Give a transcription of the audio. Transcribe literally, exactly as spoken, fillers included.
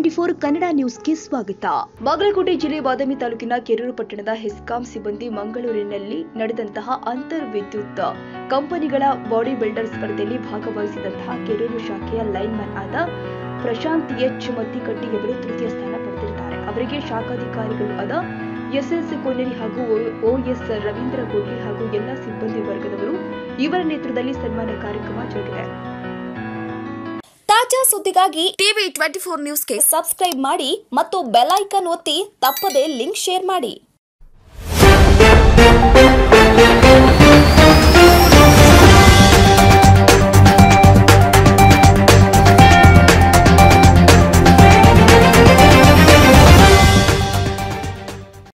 Twenty four Kannada ನ್ಯೂಸ್ಗೆ ಸ್ವಾಗತ. ಬಾಗಲಕೋಟೆ ಜಿಲ್ಲೆ ಬಾದಾಮಿ ತಾಲೂಕಿನ ಕೆರೂರು ಪಟ್ಟಣದ ಹೆಸ್ಕಾಂ ಸಿಬ್ಬಂದಿ ಮಂಗಳೂರಿನಲ್ಲಿ ನಡೆದಂತಹ ಅಂತರ್ ವಿದ್ಯುತ್ ಕಂಪನಿಗಳ ಬಾಡಿ ಬಿಲ್ಡರ್ ಸ್ಪರ್ಧೆಯಲ್ಲಿ ಭಾಗವಹಿಸಿದಂತಹ ಕೆರೂರು ಶಾಖೆಯ ಲೈನ್ ಮ್ಯಾನ್ ಆದ ಪ್ರಶಾಂತ್ ಎಚ್ ಮತ್ತಿಕಟ್ಟಿ ಅವರು ತೃತೀಯ ಸ್ಥಾನ ಪಡೆದಿದ್ದಾರೆ. ಅವರಿಗೆ ಶಾಖಾಧಿಕಾರಿಗಳು ಆದ ಎಸ್ಎಸ್ ಕೊನೇರಿ ಹಾಗೂ ಓಎಸ್ ರವೀಂದ್ರ ಗೋಡ್ಲಿ ಹಾಗೂ ಎಲ್ಲ ಸಿಬ್ಬಂದಿ ವರ್ಗದವರು ಇವರ ನೇತೃತ್ವದಲ್ಲಿ ಸನ್ಮಾನ ಕಾರ್ಯಕ್ರಮ ಜರುಗಿದೆ. ತಾಜಾ ಸುದ್ದಿಗಾಗಿ ಟಿವಿ ಟ್ವೆಂಟಿ ಫೋರ್ ನ್ಯೂಸ್ಗೆ ಸಬ್ಸ್ಕ್ರೈಬ್ ಮಾಡಿ ಮತ್ತು ಬೆಲ್ ಐಕಾನ್ ಒತ್ತಿ ತಪ್ಪದೇ ಲಿಂಕ್ ಶೇರ್ ಮಾಡಿ.